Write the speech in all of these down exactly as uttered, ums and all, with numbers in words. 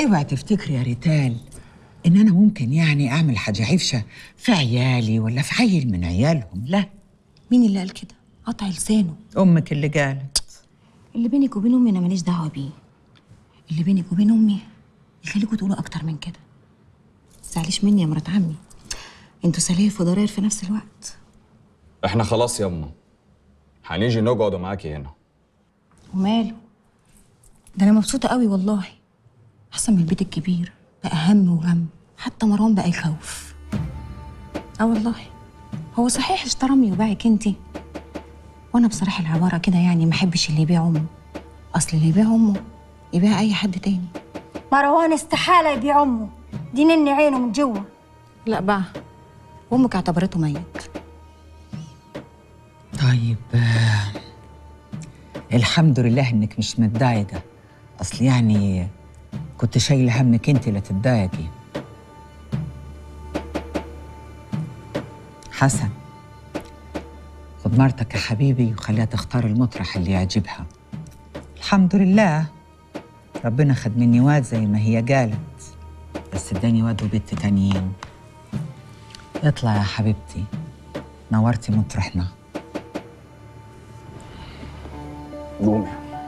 اوعي تفتكري يا ريتال ان انا ممكن يعني اعمل حاجه عفشه في عيالي ولا في عيل من عيالهم. لا. مين اللي قال كده؟ قطع لسانه. امك اللي قالت. اللي بينك وبين امي انا ماليش دعوه بيه. اللي بينك وبين امي يخليكوا تقولوا اكتر من كده. متزعليش مني يا مرات عمي، انتوا سلايف وضراير في نفس الوقت. احنا خلاص ياما هنيجي نقعد معاكي هنا. وماله؟ ده انا مبسوطه قوي والله، احسن من البيت الكبير بقى هم وغم، حتى مروان بقى يخوف. اه والله. هو صحيح اشترمي وباعك انتي، وانا بصراحه العباره كده يعني ما احبش اللي يبيع امه. اصل اللي يبيع امه يبيع اي حد تاني. مروان استحاله يبيع امه، دي نني عينه من جوه. لا بقى، وامك اعتبرته ميت. طيب آه، الحمد لله انك مش متضايقه، اصل يعني كنت شايله همك انت لا تتضايقي. حسن، خد مرتك يا حبيبي وخليها تختار المطرح اللي يعجبها. الحمد لله ربنا خد مني واد زي ما هي قالت، بس اداني واد وبنت تانيين. اطلع يا حبيبتي، نورتي مطرحنا. قومي.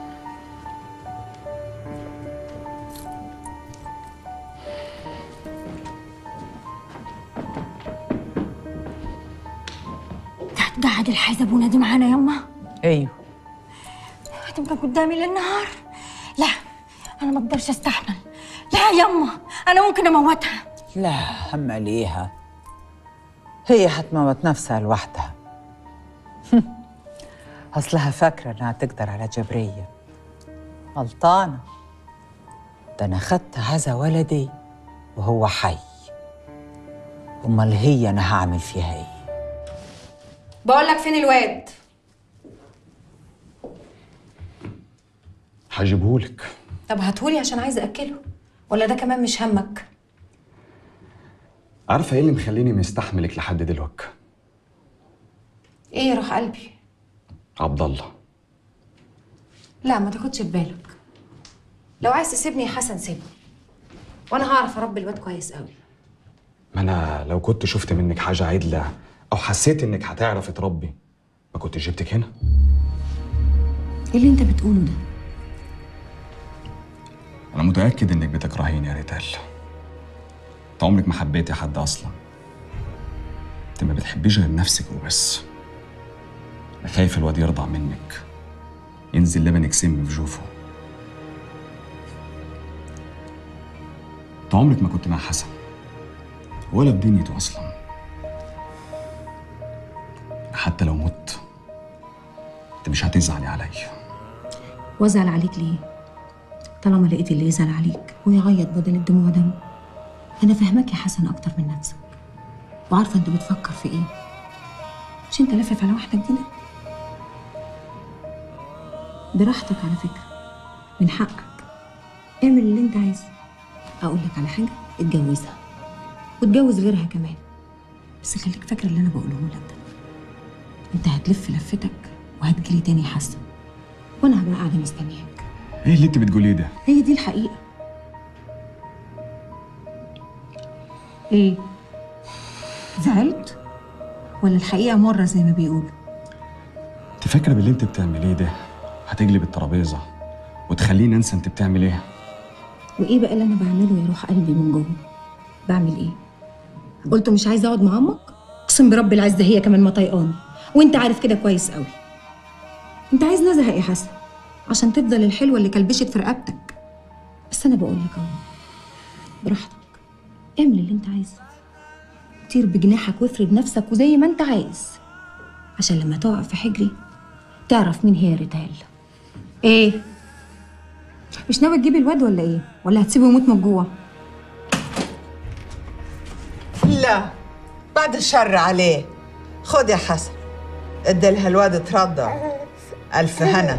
هتقعد الحيزبونه دي معانا يما؟ ايوه. هتبقى قدامي للنهار؟ لا انا ما اقدرش استحمل. لا يما، انا ممكن اموتها. لا هم ليها، هي هتموت نفسها لوحدها. اصلها فاكره انها تقدر على جبريه. غلطانه، ده انا خدت هذا ولدي وهو حي. امال هي انا هعمل فيها ايه؟ بقول لك فين الواد؟ هجيبهولك. طب هاتهولي عشان عايزه اكله، ولا ده كمان مش همك؟ عارفه ايه اللي مخليني مستحملك لحد دلوقتي؟ ايه يا روح قلبي؟ عبد الله. لا ما تاخدش في بالك، لو عايز تسيبني يا حسن سيبني، وانا هعرف اربي الواد كويس قوي. ما انا لو كنت شفت منك حاجه عدله او حسيت انك هتعرفي تربي ما كنت جبتك هنا. ايه اللي انت بتقوله ده؟ انا متاكد انك بتكرهيني يا ريتال. انت عمرك ما حبيتي حد اصلا، انت ما بتحبيش غير نفسك وبس. انا خايف الواد يرضع منك ينزل لبنك سم في جوفه. انت عمرك ما كنت مع حسن ولا في دنيته اصلا. حتى لو مت انت مش هتزعلي عليا. وازعل عليك ليه؟ طالما لقيت اللي يزعل عليك ويعيط بدل الدموع دم. انا فاهمك يا حسن اكتر من نفسك، وعارفه انت بتفكر في ايه. مش انت لافف على واحده جديده؟ براحتك على فكره، من حقك اعمل اللي انت عايزه. اقول لك على حاجه، اتجوزها واتجوز غيرها كمان، بس خليك فاكر اللي انا بقوله لك ده. انت هتلف لفتك وهتجري تاني يا حسن، وانا هبقى قاعده مستنياك. ايه اللي انت بتقوليه ده؟ هي دي الحقيقه. ايه؟ زعلت؟ ولا الحقيقه مره زي ما بيقولوا؟ انت فاكره باللي انت بتعمليه ده هتجلب الترابيزه وتخليني انسى انت بتعمل ايه؟ وايه بقى اللي انا بعمله يا روح قلبي من جوه؟ بعمل ايه؟ قلت مش عايزه اقعد مع امك؟ اقسم برب العزه هي كمان ما طايقاني، وانت عارف كده كويس قوي. انت عايز نزهق يا حسن عشان تفضل الحلوه اللي كلبشت في رقبتك. بس انا بقول لك اهو، براحتك اعمل اللي انت عايزه، طير بجناحك وافرد نفسك وزي ما انت عايز، عشان لما تقع في حجري تعرف مين هي ريتال. ايه؟ مش ناوي تجيب الواد ولا ايه؟ ولا هتسيبه يموت من جوه؟ لا بعد الشر عليه. خد يا حسن ادي لها الواد ترضع. الف هنا.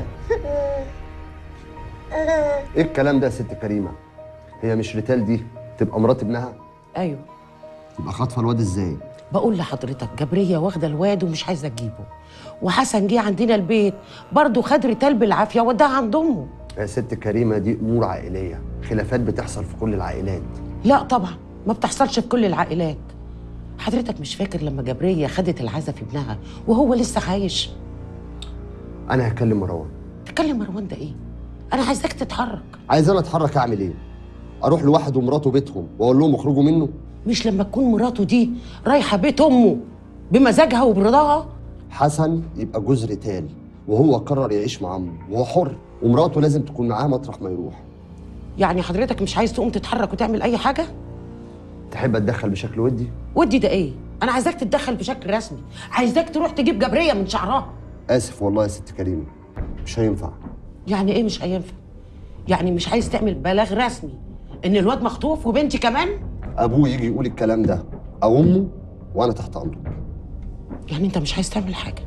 ايه الكلام ده يا ست كريمه؟ هي مش ريتال دي تبقى مرات ابنها؟ ايوه. تبقى خاطفه الواد ازاي؟ بقول لحضرتك جبريه واخده الواد ومش عايزه تجيبه، وحسن جه عندنا البيت برضه خد ريتال بالعافيه وداها عند امه. يا ست كريمه دي امور عائليه، خلافات بتحصل في كل العائلات. لا طبعا ما بتحصلش في كل العائلات. حضرتك مش فاكر لما جبريه خدت العزا في ابنها وهو لسه عايش؟ انا هكلم مروان. تكلم مروان ده ايه؟ انا عايزاك تتحرك. عايز انا اتحرك اعمل ايه؟ اروح لواحد ومراته بيتهم واقول لهم اخرجوا منه؟ مش لما تكون مراته دي رايحه بيت امه بمزاجها وبرضاها؟ حسن يبقى جوز ريتال وهو قرر يعيش مع عمه وهو حر، ومراته لازم تكون معاه مطرح ما يروح. يعني حضرتك مش عايز تقوم تتحرك وتعمل اي حاجه؟ تحب اتدخل بشكل ودي؟ ودي ده ايه؟ انا عايزاك تتدخل بشكل رسمي، عايزاك تروح تجيب جبريه من شعرها. اسف والله يا ست كريمه، مش هينفع. يعني ايه مش هينفع؟ يعني مش عايز تعمل بلاغ رسمي ان الواد مخطوف وبنتي كمان؟ ابوه يجي يقول الكلام ده او امه وانا تحت امره. يعني انت مش عايز تعمل حاجه؟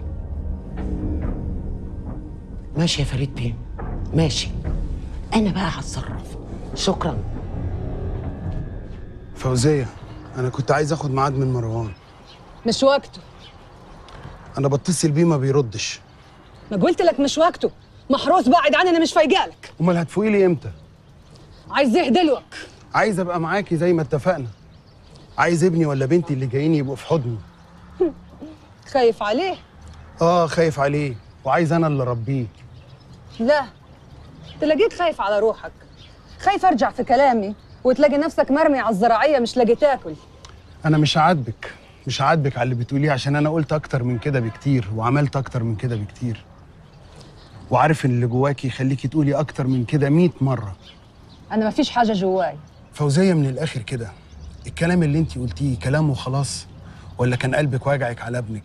ماشي يا فريد بيه، ماشي، انا بقى هتصرف. شكرا. فوزية، أنا كنت عايز آخد ميعاد من مروان. مش وقته. أنا بتصل بيه ما بيردش. ما قلت لك مش وقته، محروس بعد عني، أنا مش فايقالك. أمال هتفوقي لي إمتى؟ عايز إيه دلوك؟ عايز أبقى معاكي زي ما اتفقنا. عايز ابني ولا بنتي اللي جايين يبقوا في حضني. خايف عليه؟ آه خايف عليه، وعايز أنا اللي أربيه. لا، تلاقيك خايف على روحك. خايف أرجع في كلامي وتلاقي نفسك مرمي على الزراعية مش لاقي تاكل. أنا مش هعاتبك، مش هعاتبك على اللي بتقوليه، عشان أنا قلت أكتر من كده بكتير وعملت أكتر من كده بكتير. وعارف إن اللي جواكي يخليكي تقولي أكتر من كده مية مرة. أنا مفيش حاجة جواي. فوزية، من الآخر كده، الكلام اللي أنتي قلتيه كلام وخلاص ولا كان قلبك واجعك على ابنك؟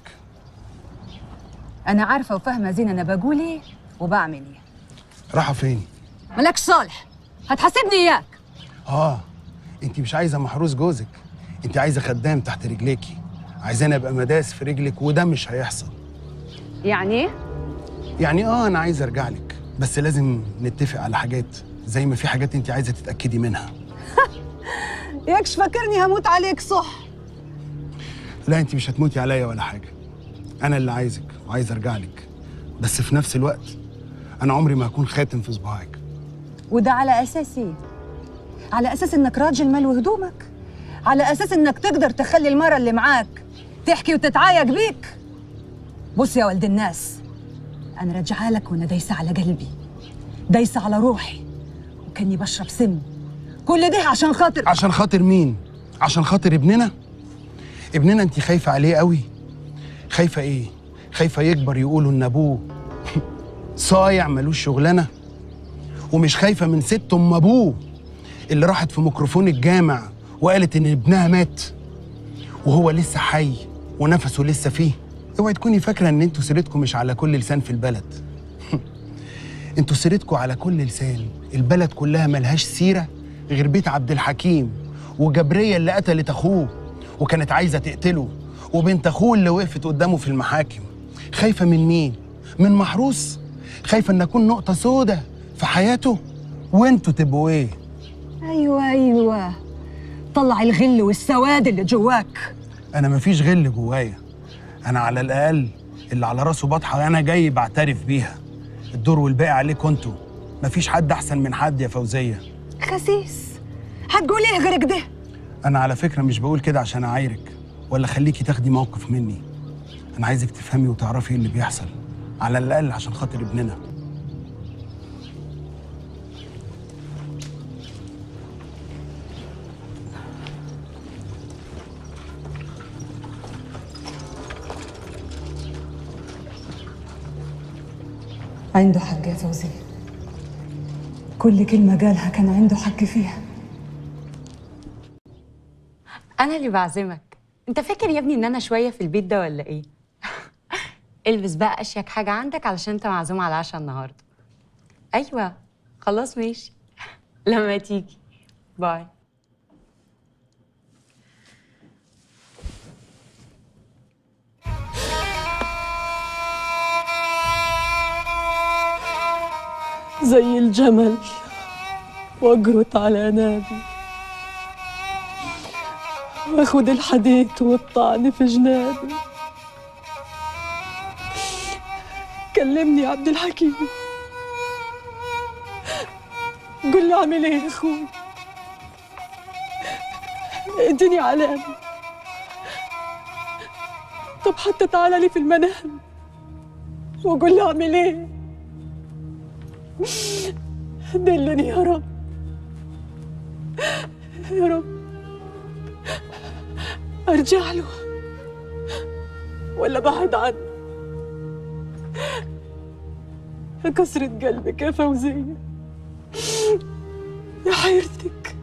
أنا عارفة وفاهمة زين أنا بقول إيه وبعمل إيه. راحة فين؟ مالكش صالح، هتحاسبني إياك. آه، أنتِ مش عايزة محروس جوزك، أنتِ عايزة خدام تحت رجليكي، عايزاني أبقى مداس في رجلك، وده مش هيحصل. يعني إيه؟ يعني آه أنا عايز أرجع لك، بس لازم نتفق على حاجات، زي ما في حاجات أنتِ عايزة تتأكدي منها. ياكش فاكرني هموت عليك صح؟ لا، أنتِ مش هتموتي عليا ولا حاجة. أنا اللي عايزك وعايز أرجع لك، بس في نفس الوقت أنا عمري ما هكون خاتم في صباعك. وده على أساس إيه؟ على أساس إنك راجل ملو هدومك؟ على أساس إنك تقدر تخلي المرة اللي معاك تحكي وتتعايق بيك؟ بص يا ولد الناس، أنا راجعة لك وأنا دايسة على قلبي، دايسة على روحي، وكأني بشرب سم. كل ده عشان خاطر عشان خاطر مين؟ عشان خاطر ابننا؟ ابننا أنتِ خايفة عليه قوي؟ خايفة إيه؟ خايفة يكبر يقولوا إن أبوه صايع ملوش شغلانة؟ ومش خايفة من ست أم أبوه اللي راحت في ميكروفون الجامع وقالت إن ابنها مات وهو لسه حي ونفسه لسه فيه؟ اوعي تكوني فاكرة إن انتوا سيرتكم مش على كل لسان في البلد. انتوا سيرتكم على كل لسان، البلد كلها ملهاش سيرة غير بيت عبد الحكيم وجبرية اللي قتلت أخوه وكانت عايزة تقتله، وبنت أخوه اللي وقفت قدامه في المحاكم. خايفة من مين؟ من محروس؟ خايفة إن أكون نقطة سودة في حياته؟ وانتوا تبقوا إيه؟ أيوة أيوة، طلع الغل والسواد اللي جواك. أنا مفيش غل جوايا، أنا على الأقل اللي على راسه بطحة أنا جاي بعترف بيها. الدور والباقي عليكم انتوا، مفيش حد أحسن من حد يا فوزية. خسيس، هتقول إيه غير كده؟ أنا على فكرة مش بقول كده عشان أعايرك ولا خليكي تاخدي موقف مني. أنا عايزك تفهمي وتعرفي إيه اللي بيحصل، على الأقل عشان خاطر ابننا. عنده حق يا فوزي، كل كلمة قالها كان عنده حق فيها. أنا اللي بعزمك، أنت فاكر يا ابني إن أنا شوية في البيت ده ولا إيه؟ البس بقى أشيك حاجة عندك علشان أنت معزوم على العشاء النهاردة. أيوة خلاص ماشي، لما تيجي. باي. زي الجمل واجرت على نابي، واخد الحديد والطعن في جنابي. كلمني يا عبد الحكيم، قول لي اعمل ايه يا اخوي؟ اديني علامة. طب حتى تعالى لي في المنام وقول لي اعمل ايه؟ دلني يا رب يا رب. ارجع له ولا بعد عنه؟ كسرة قلبك يا فوزية، يا حيرتك.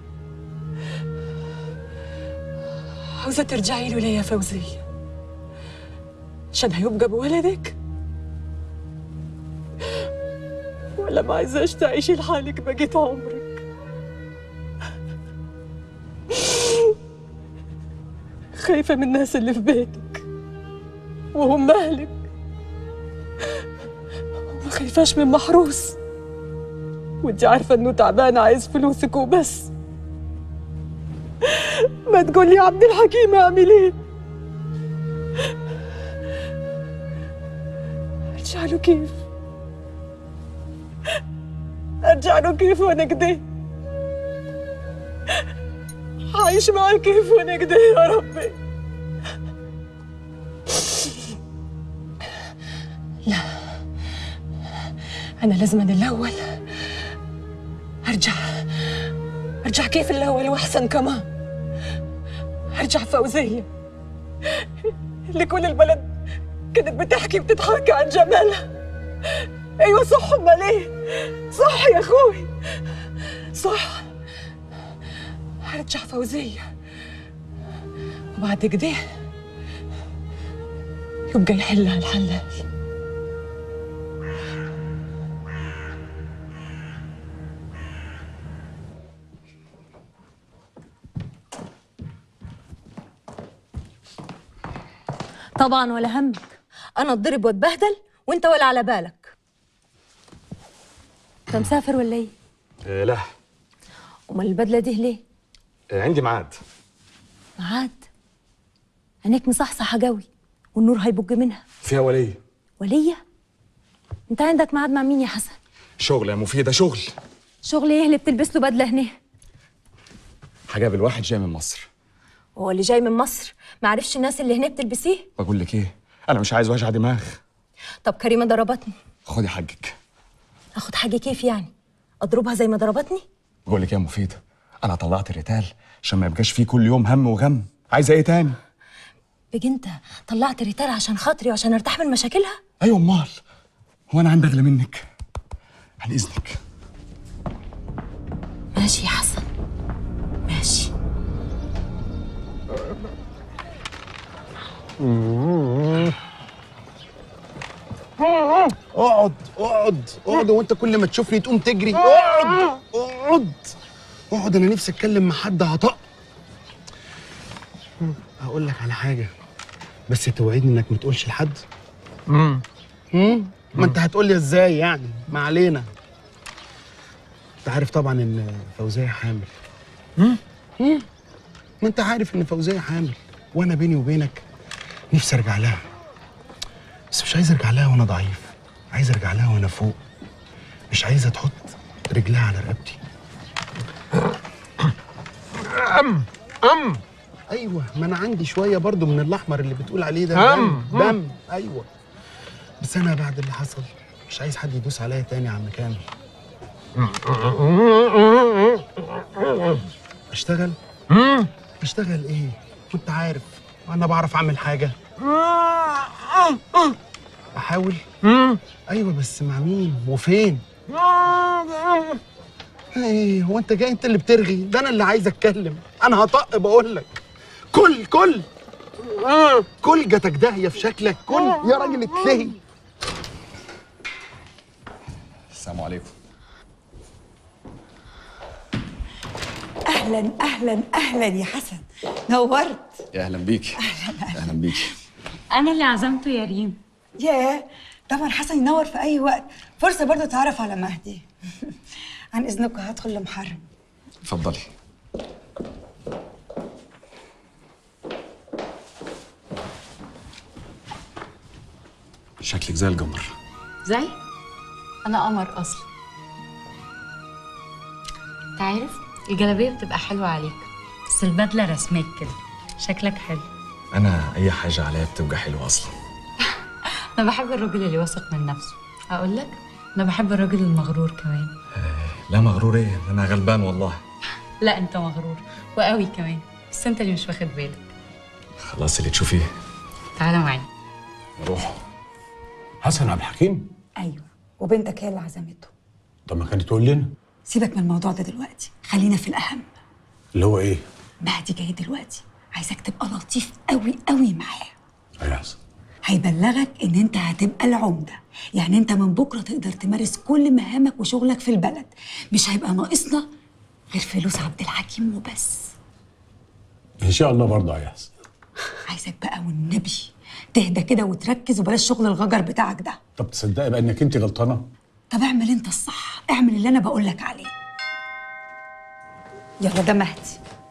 عاوزة ترجعي له ليه يا فوزية؟ عشان هيبقى بولدك؟ ولا ما عايزاش تعيشي لحالك بقية عمرك؟ خايفة من الناس اللي في بيتك وهم أهلك، وما خايفاش من محروس وانت عارفة انه تعبان عايز فلوسك وبس. ما تقولي يا عبد الحكيم اعمل ايه؟ ارجع له كيف؟ ارجع له كيف وانا كده؟ عايش معاه كيف وانا كده يا ربي؟ لا، انا لازم الاول ارجع ارجع كيف الاول واحسن كمان. ارجع فوزية اللي كل البلد كانت بتحكي وبتتحكي عن جمالها. ايوه صح، امال ايه؟ صح يا اخوي صح. ارجع فوزية وبعد كده يبقى يحلها الحلال. طبعا ولا همك، انا اتضرب واتبهدل وانت ولا على بالك. انت مسافر ولا ايه؟ آه لا. امال البدله دي ليه؟ آه عندي ميعاد. ميعاد؟ عينيك مصحصحه قوي والنور هيبج منها. فيها ولية. ولية؟ انت عندك ميعاد مع مين يا حسن؟ شغل يا مفيدة، شغل. شغل ايه اللي بتلبس له بدله هنا؟ حجاب الواحد جاي من مصر. هو اللي جاي من مصر ما عرفش الناس اللي هنا بتلبسيه؟ بقول لك ايه، انا مش عايز وجع دماغ. طب كريمه ضربتني. خدي حقك. اخد حاجه كيف يعني؟ اضربها زي ما ضربتني؟ بقول لك ايه يا مفيدة، انا طلعت الريتال عشان ما يبقاش فيه كل يوم هم وغم. عايزه ايه تاني؟ بيجي انت طلعت ريتال عشان خاطري وعشان ارتاح من مشاكلها؟ ايوه امال، هو انا عندي اغلى منك؟ عن اذنك. ماشي يا حسن ماشي. اقعد اقعد اقعد، وانت كل ما تشوفني تقوم تجري. اقعد اقعد اقعد، انا نفسي اتكلم مع حد عطاء. هقول لك على حاجه بس توعدني انك ما تقولش لحد. امم امم ما انت هتقول لي ازاي يعني؟ ما علينا. انت عارف طبعا ان فوزيه حامل. امم ما انت عارف ان فوزيه حامل، وانا بيني وبينك نفسي ارجع لها، بس مش عايز ارجع لها وانا ضعيف، عايز ارجع لها وانا فوق. مش عايزه تحط رجلها على رقبتي. ام ام ايوه، ما انا عندي شويه برضو من الاحمر اللي بتقول عليه ده. دم دم ايوه، بس انا بعد اللي حصل مش عايز حد يدوس عليا تاني يا عم كامل. اشتغل؟ اشتغل ايه؟ كنت عارف انا بعرف اعمل حاجه. احاول. ايوه بس مع مين وفين؟ ايه هو انت جاي انت اللي بترغي؟ ده انا اللي عايز اتكلم. انا هطق بقول لك. كل كل كل جاتك داهيه في شكلك. كل يا راجل اتلهي. السلام عليكم. اهلا اهلا اهلا يا حسن، نورت. يا اهلا بيك. اهلا بيك. انا اللي عزمته يا ريم. ياه طبعا حسن ينور في اي وقت، فرصه برضه تعرف على مهدي. عن اذنكم هدخل لمحرم. اتفضلي. شكلك زي القمر. زي؟ انا قمر اصلا. انت عارف الجلابيه بتبقى حلوه عليك، بس البدله رسمك كده، شكلك حلو. انا اي حاجه عليا بتبقى حلوه اصلا. انا بحب الراجل اللي واثق من نفسه. اقول لك انا بحب الراجل المغرور كمان. لا مغرور ايه، انا غلبان والله. لا انت مغرور وقوي كمان، بس انت اللي مش واخد بالك. خلاص اللي تشوفيه. تعالى معايا. روح. حسن عبد الحكيم؟ ايوه، وبنتك هي اللي عزمته. طب ما كانت تقول لنا. سيبك من الموضوع ده دلوقتي، خلينا في الاهم. اللي هو ايه؟ مهدي جاي دلوقتي، عايزك تبقى لطيف قوي قوي معاه. هيحصل. هيبلغك ان انت هتبقى العمده، يعني انت من بكره تقدر تمارس كل مهامك وشغلك في البلد، مش هيبقى ناقصنا غير فلوس عبد الحكيم وبس. ان شاء الله برضه هيحصل. عايزك بقى والنبي تهدى كده وتركز وبلاش شغل الغجر بتاعك ده. طب تصدقي بقى انك انت غلطانه؟ طب اعمل انت الصح، اعمل اللي انا بقول لك عليه. يلا ده مهدي.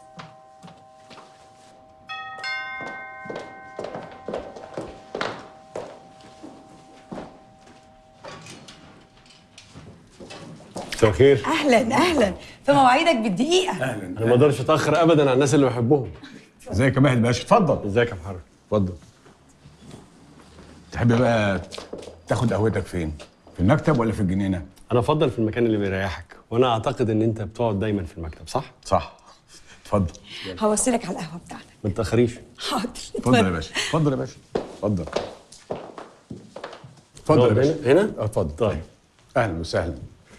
مساء الخير. اهلا اهلا، في مواعيدك بالدقيقه. اهلا. انا ما اقدرش اتاخر ابدا على الناس اللي بحبهم. ازيك يا مهدي باشا؟ اتفضل. ازيك يا محرر؟ اتفضل. تحب بقى تاخد قهوتك فين؟ في المكتب ولا في الجنينه؟ انا افضل في المكان اللي بيريحك، وانا اعتقد ان انت بتقعد دايما في المكتب، صح؟ صح. اتفضل. هوصلك على القهوه بتاعتك. ما تتاخريش. حاضر. اتفضل يا باشا، اتفضل يا باشا، اتفضل. اتفضل يا باشا. هنا؟ هنا؟ اه اتفضل. طيب. اهلا وسهلا.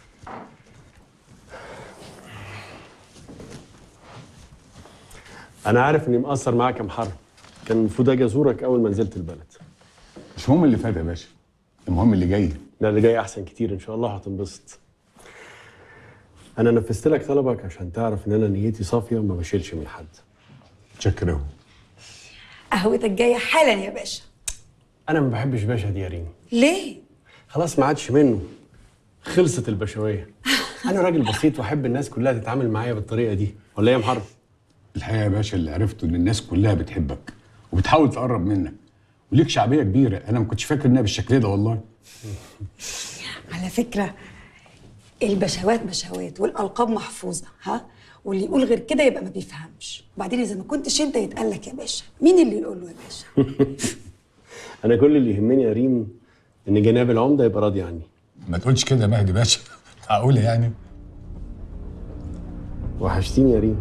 انا عارف اني مقصر معاك يا محرر، كان المفروض اجي ازورك اول ما نزلت البلد. مش مهم اللي فات يا باشا، المهم اللي جاي. لا اللي جاي احسن كتير، ان شاء الله هتنبسط. انا نفذت لك طلبك عشان تعرف ان انا نيتي صافيه وما بشيلش من حد. متشكر قوي. قهوتك جايه حالا يا باشا. انا ما بحبش باشا دي يا ريم. ليه؟ خلاص ما عادش منه، خلصت البشويه. انا راجل بسيط واحب الناس كلها تتعامل معايا بالطريقه دي، ولا ايه يا محرر؟ الحقيقه يا باشا اللي عرفته ان الناس كلها بتحبك وبتحاول تقرب منك وليك شعبيه كبيره، انا ما كنتش فاكر انها بالشكل ده والله. على فكره البشوات بشوات والالقاب محفوظه، ها؟ واللي يقول غير كده يبقى ما بيفهمش. وبعدين اذا ما كنتش انت يتقال لك يا باشا، مين اللي يقول له يا باشا؟ انا كل اللي يهمني يا ريم ان جناب العمده يبقى راضي عني. ما تقولش كده يا مهدي باشا، معقوله يعني؟ وحشتيني يا ريم.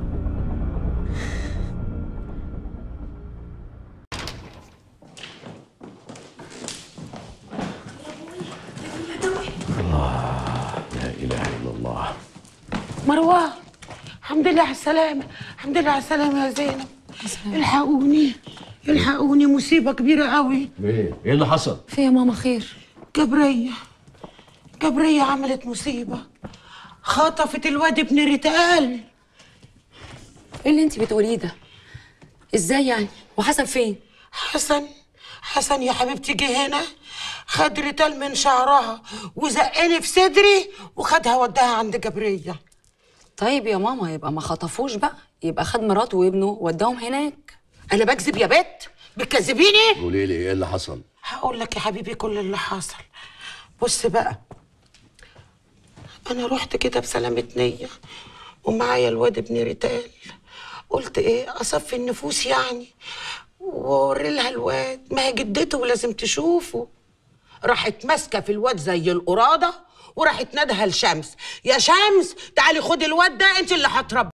الله لا اله الا الله. مروان الحمد لله على السلامه، الحمد لله على السلامه يا زينب. الحقوني الحقوني، مصيبه كبيره قوي. ايه؟ ايه اللي حصل؟ في يا ماما خير؟ جبريه جبريه عملت مصيبه، خطفت الواد ابن ريتال. ايه اللي انت بتقوليه ده؟ ازاي يعني؟ وحسن فين؟ حسن حسن يا حبيبتي جه هنا، خد ريتال من شعرها وزقني في صدري وخدها وداها عند جبريه. طيب يا ماما يبقى ما خطفوش بقى، يبقى خد مراته وابنه وداهم هناك. انا بكذب يا بت؟ بتكذبيني؟ قولي لي ايه اللي حصل؟ هقول لك يا حبيبي كل اللي حصل. بص بقى، انا رحت كده بسلامة نية ومعايا الواد ابن ريتال، قلت ايه اصفي النفوس يعني واوري لها الواد، ما هي جدته ولازم تشوفه. راحت ماسكه في الواد زي القراده وراحت نادها لشمس، يا شمس تعالي خدي الواد ده انت اللي هتربي.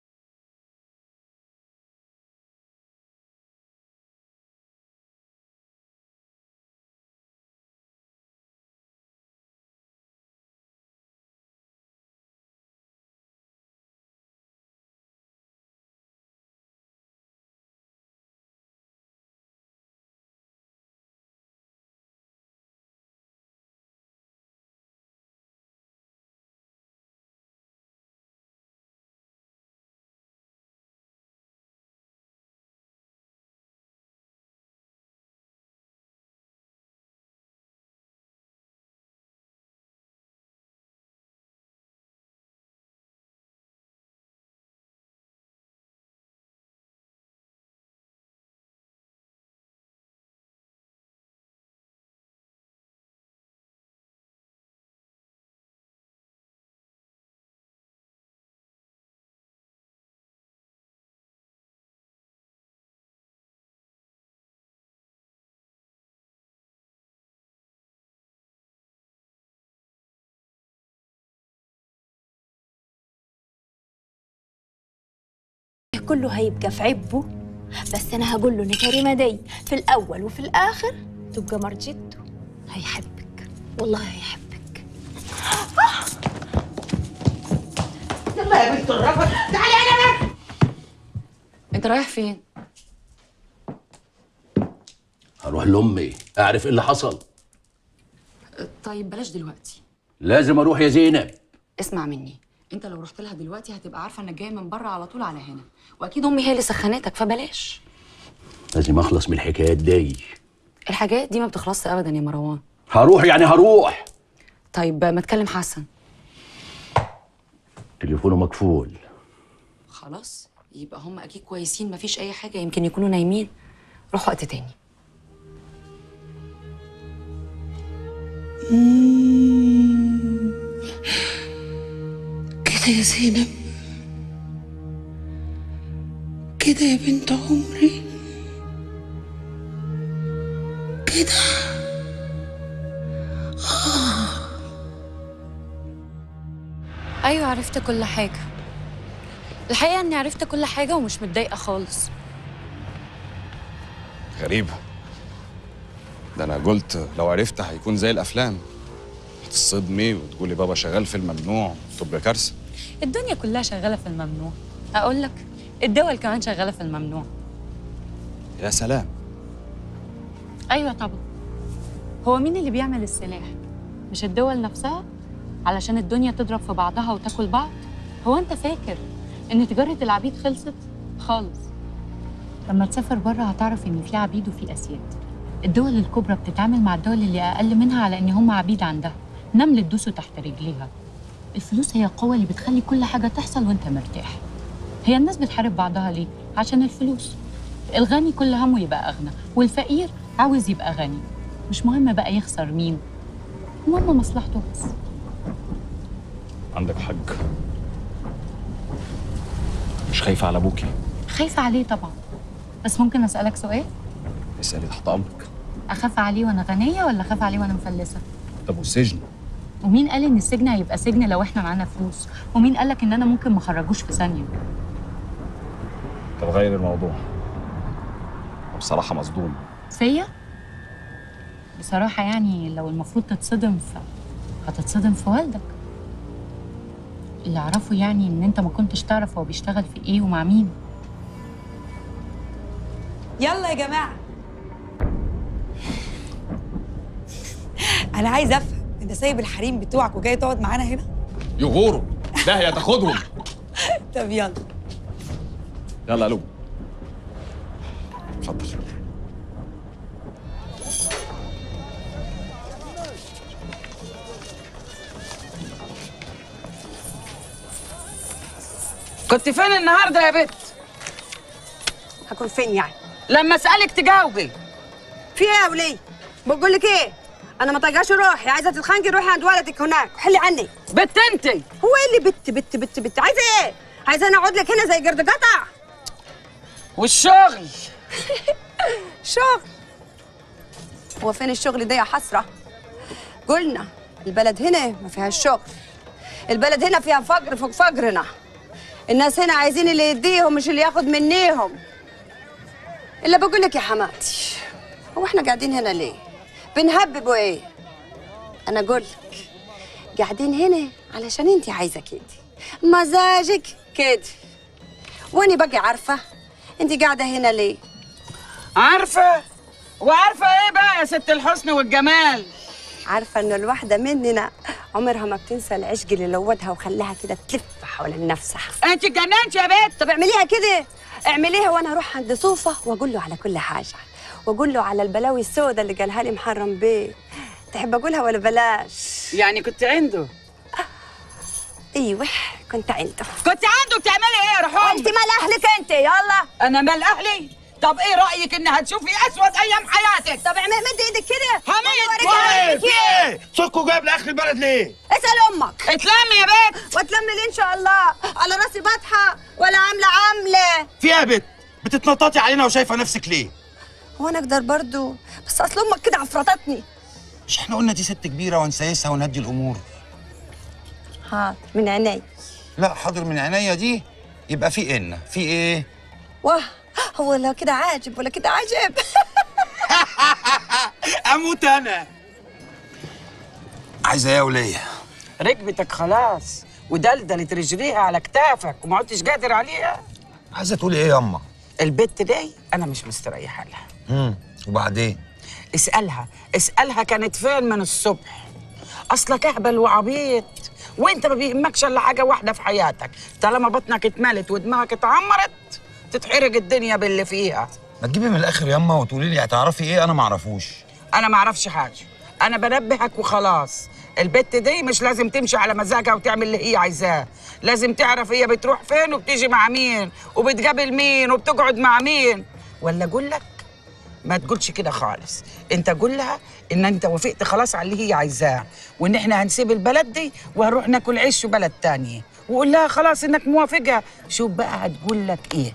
كله هيبقى في عبه، بس انا هقول له ان كريمه دي في الاول وفي الاخر تبقى مرجته. هيحبك والله هيحبك. يلا يا بنت الرفض، تعالي انا بقى. انت رايح فين؟ هروح لامي اعرف ايه اللي حصل. طيب بلاش دلوقتي. لازم اروح يا زينب. اسمع مني، انت لو رحت لها دلوقتي هتبقى عارفه انك جاي من بره على طول على هنا، واكيد امي هي اللي سخنتك، فبلاش. لازم اخلص من الحكايات دي. الحاجات دي ما بتخلصش ابدا يا مروان. هروح يعني هروح. طيب ما تكلم حسن. تليفونه مقفول. خلاص يبقى هم اكيد كويسين، مفيش اي حاجه، يمكن يكونوا نايمين. روح وقت تاني. كده يا زينب، كده يا بنت عمري، كده. آه. ايوه عرفت كل حاجه. الحقيقه اني عرفت كل حاجه ومش متضايقه خالص. غريبة. ده أنا قلت لو عرفت هيكون زي الأفلام، هتصدمي وتقولي بابا شغال في الممنوع، تبقى كارثة. الدنيا كلها شغاله في الممنوع. اقول لك الدول كمان شغاله في الممنوع. يا سلام. ايوه طبعا. هو مين اللي بيعمل السلاح؟ مش الدول نفسها؟ علشان الدنيا تضرب في بعضها وتاكل بعض؟ هو انت فاكر ان تجاره العبيد خلصت؟ خالص. لما تسافر بره هتعرف ان في عبيد وفي اسياد. الدول الكبرى بتتعامل مع الدول اللي اقل منها على ان هم عبيد عندها، نمل تدوسوا تحت رجليها. الفلوس هي القوه اللي بتخلي كل حاجه تحصل وانت مرتاح. هي الناس بتحارب بعضها ليه؟ عشان الفلوس. الغني كل همه يبقى اغنى، والفقير عاوز يبقى غني. مش مهم بقى يخسر مين، المهم مصلحته بس. عندك حق. مش خايفة على أبوكي؟ خايفه عليه طبعا، بس ممكن اسالك سؤال؟ اسألي تحت أمرك. اخاف عليه وانا غنيه ولا اخاف عليه وانا مفلسه؟ طب والسجن؟ ومين قال ان السجن هيبقى سجن لو احنا معانا فلوس؟ ومين قالك ان انا ممكن ما اخرجوش في ثانيه؟ طب غير الموضوع. بصراحة مصدوم. فيا؟ بصراحه يعني لو المفروض تتصدم ف هتتصدم في والدك. اللي اعرفه يعني ان انت ما كنتش تعرف هو بيشتغل في ايه ومع مين. يلا يا جماعه، انا عايز افهم، انت سايب الحريم بتوعك وجاي تقعد معانا هنا؟ يغوروا ده هي تاخدهم. طب يلا يلا الو. اتفضل. كنت فين النهارده يا بت؟ هكون فين يعني؟ لما اسالك تجاوبي. في ايه يا وليه؟ بقول لك ايه؟ انا ما طايقاش روحي، عايزه تتخانقي روحي عند ولدك هناك وحلي عني. بت انت؟ هو ايه اللي بت بت بت بت عايزه ايه؟ عايزه انا اقعد لك هنا زي قرد قطع؟ والشغل؟ شغل؟ هو فين الشغل ده يا حسره؟ قلنا البلد هنا ما فيهاش شغل، البلد هنا فيها فقر فوق فقرنا. الناس هنا عايزين اللي يديهم مش اللي ياخد منيهم. الا بقول لك يا حماتي، هو احنا قاعدين هنا ليه؟ بنهببوا ايه؟ انا اقول لك قاعدين هنا علشان انت عايزه كده، مزاجك كده. واني باقي عارفه انت قاعده هنا ليه؟ عارفه؟ وعارفه ايه بقى يا ست الحسن والجمال؟ عارفه ان الواحده مننا عمرها ما بتنسى العشق اللي لودها وخلاها كده تلف حول نفسها. انت اتجننتي يا بنت. طب اعمليها كده، اعمليها وانا اروح عند صوفه واقول له على كل حاجه، واقول له على البلاوي السوداء اللي قالها لي محرم بيه. تحب اقولها ولا بلاش؟ يعني كنت عنده؟ ايوه كنت عنده. كنت عنده بتعملي ايه يا رحوم؟ انت مال اهلك انت؟ يلا. انا مال اهلي؟ طب ايه رايك ان هتشوفي اسود ايام حياتك؟ طب اعمل مد ايدك كده. هميت ايه في ايه؟ صكوا جايب لاخر البلد ليه؟ اسال امك. اتلمي يا بنت. واتلمي ليه ان شاء الله؟ على راسي بطحه ولا عامله عامله؟ في ايه يا بت؟ بتتنططي علينا وشايفه نفسك ليه؟ هو انا اقدر برضو؟ بس اصل امك كده عفرتتني. مش احنا قلنا دي ست كبيره ونسيسها ونهدي الامور؟ حاضر من عيني. لا حاضر من عينيا دي يبقى في ان في ايه؟ واه، هو لا كده عاجب ولا كده عاجب. اموت انا. عايزه ايه يا وليه؟ ركبتك خلاص ودلدلت رجليها على كتافك وما عدتش قادر عليها. عايزه تقولي ايه ياما؟ البت دي انا مش مستريحه لها. امم وبعدين؟ اسالها اسالها كانت فين من الصبح. اصلك اهبل وعبيط، وانت ما بيهمكش الا حاجه واحده في حياتك، طالما بطنك اتملت ودماغك اتعمرت تتحرق الدنيا باللي فيها. ما تجيبي من الاخر ياما وتقولي لي هتعرفي ايه انا ما اعرفوش. انا ما اعرفش حاجه، انا بنبهك وخلاص. البت دي مش لازم تمشي على مزاجها وتعمل اللي هي عايزاه، لازم تعرف هي بتروح فين وبتيجي مع مين وبتقابل مين وبتقعد مع مين. ولا اقول لك ما تقولش كده خالص، انت قول لها ان انت وافقت خلاص على اللي هي عايزاه، وان احنا هنسيب البلد دي وهنروح ناكل عيش في بلد تانية، وقول لها خلاص انك موافقه. شوف بقى هتقول لك ايه.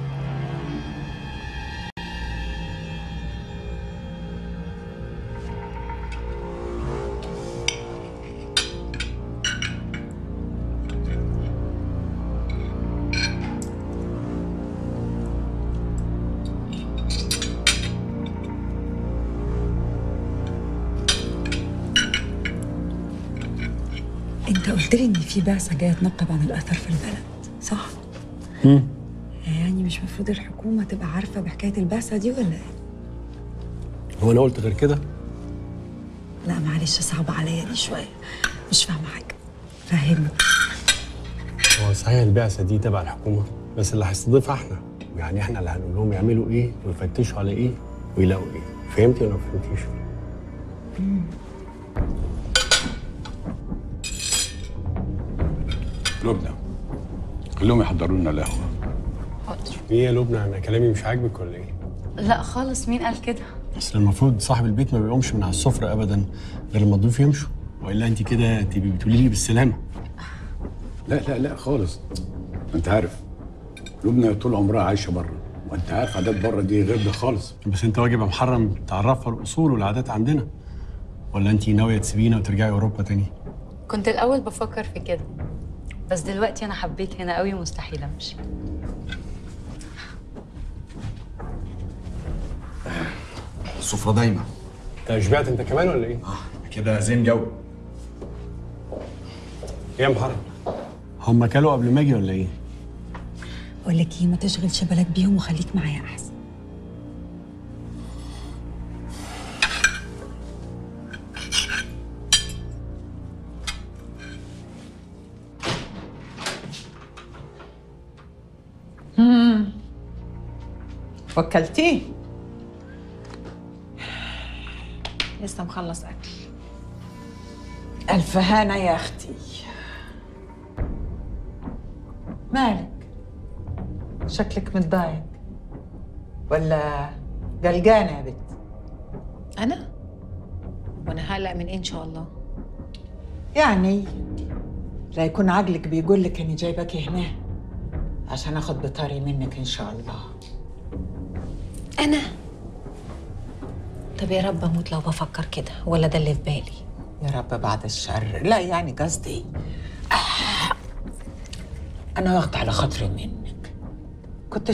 انت قلت لي ان في بعثه جايه تنقب عن الاثر في البلد، صح؟ امم يعني مش المفروض الحكومه تبقى عارفه بحكايه البعثه دي ولا ايه؟ هو انا قلت غير كده؟ لا معلش، صعبه عليا دي شويه، مش فاهمه حاجه، فهمني. هو صحيح البعثه دي تبع الحكومه، بس اللي هيستضيفها احنا، يعني احنا اللي هنقول لهم يعملوا ايه ويفتشوا على ايه ويلاقوا ايه. فهمتي ولا ما فهمتيش؟ مم. لبنى، خليهم يحضروا لنا القهوه. حاضر. ايه يا لبنى، انا كلامي مش عاجبك ولا ايه؟ لا خالص، مين قال كده؟ اصل المفروض صاحب البيت ما بيقومش من على السفره ابدا غير لما الضيوف يمشوا، والا انت كده تبقي بتقولي لي بالسلامه. لا لا لا خالص، انت عارف لبنى طول عمرها عايشه بره، وانت عارف عادات بره دي غير ده خالص. بس انت واجب يا محرم تعرفها الاصول والعادات عندنا، ولا انت ناويه تسيبينا وترجعي اوروبا تاني؟ كنت الاول بفكر في كده، بس دلوقتي انا حبيت هنا قوي ومستحيل امشي. السفرة دايما. انت شبعت انت كمان ولا ايه؟ اه كده زين جو. ايه يا محرم؟ هم كلوا قبل ما اجي ولا ايه؟ اقول لك ايه، ما تشغلش بالك بيهم وخليك معايا احسن. امم وكلتيه؟ لسه مخلص اكل. ألف هنا يا أختي. مالك؟ شكلك متضايق ولا قلقانة يا بنت؟ انا؟ وانا هقلق من ايه ان شاء الله؟ يعني لا يكون عقلك بيقول لك إني جايبك هنا عشان آخد بطاري منك إن شاء الله. انا؟ طب يا رب اموت لو بفكر كده، ولا ده اللي في بالي؟ يا رب بعد الشر. لا يعني قصدي آه. أنا واخدة على خاطري منك. كنت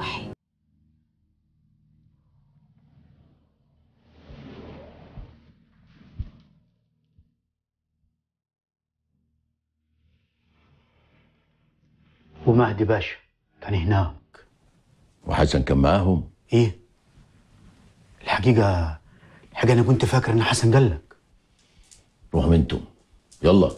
روحي. ومهدي باشا كان هناك. وحسن كان معاهم؟ ايه الحقيقة الحقيقة أنا كنت فاكر إن حسن قال لك. روحوا انتم يلا.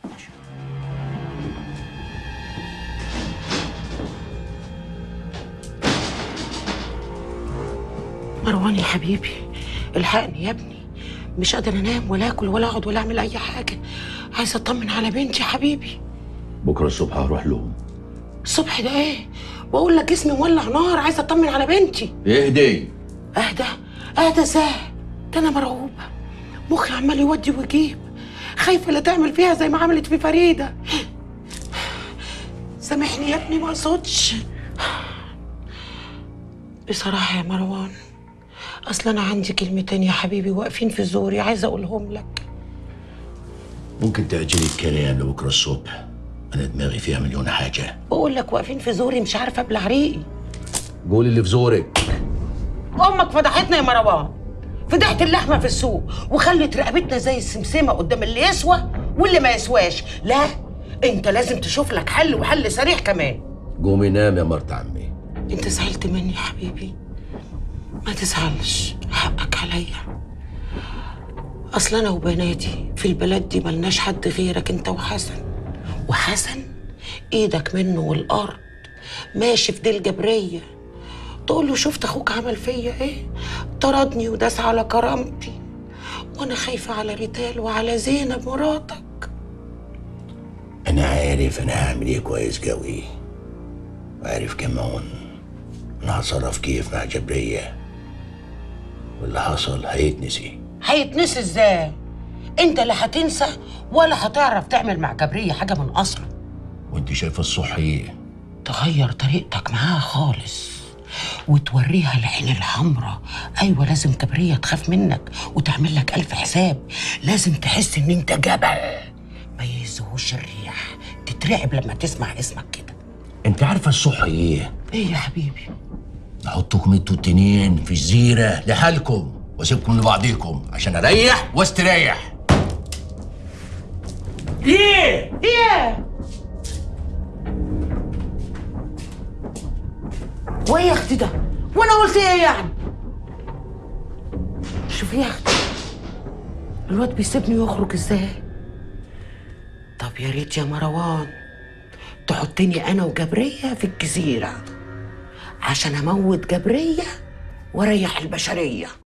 مروان يا حبيبي الحقني يا ابني، مش قادر انام ولا اكل ولا اقعد ولا اعمل اي حاجه، عايزه اطمن على بنتي يا حبيبي. بكره الصبح هروح لهم. الصبح ده ايه؟ واقول لك جسمي مولع نار، عايزه اطمن على بنتي. اهدي. اهدى اهدى ازاي؟ ده انا مرعوبه، مخي عمال يودي ويجيب، خايفه لا تعمل فيها زي ما عملت في فريده. سامحني يا ابني ما اقصدش. بصراحه يا مروان اصل انا عندي كلمتين يا حبيبي واقفين في زوري عايزه اقولهم لك. ممكن تأجلي الكلام لبكره الصبح، انا دماغي فيها مليون حاجه. بقول لك واقفين في زوري مش عارفه ابلع ريقي. قولي اللي في زورك. امك فضحتنا يا مروان، فضحت اللحمه في السوق وخلت رقبتنا زي السمسمه قدام اللي يسوى واللي ما يسواش. لا انت لازم تشوف لك حل وحل سريع كمان. قومي نام يا مرت عمي. انت زعلت مني يا حبيبي؟ ما تزعلش، حقك عليا. اصل انا وبناتي في البلد دي ملناش حد غيرك انت وحسن، وحسن ايدك منه والارض، ماشي في دي الجبريه. تقول له شفت اخوك عمل فيا ايه؟ طردني وداس على كرامتي، وانا خايفه على ريتال وعلى زينب مراتك. انا عارف انا هعمل ايه كويس قوي، وعارف كمان انا هتصرف كيف مع جبريه، واللي حصل هيتنسي. هيتنسي ازاي؟ انت لا هتنسى ولا هتعرف تعمل مع جبريه حاجه من اصله. وانت شايفه الصح ايه؟ تغير طريقتك معاها خالص وتوريها العين الحمراء. ايوه لازم جبريه تخاف منك وتعمل لك الف حساب، لازم تحس ان انت جبل ما يهزهوش الريح، تترعب لما تسمع اسمك كده. انت عارفه الصح ايه؟ ايه يا حبيبي؟ احطكم انتوا التنين في جزيره لحالكم واسيبكم لبعضيكم عشان اريح واستريح. ايه؟ ايه؟ وايه يا اختي ده؟ وانا قلت ايه يعني؟ شوفي يا اختي الواد بيسيبني يخرج ازاي؟ طب يا ريت يا مروان تحطني انا وجبريه في الجزيره عشان اموت جبريه واريح البشريه.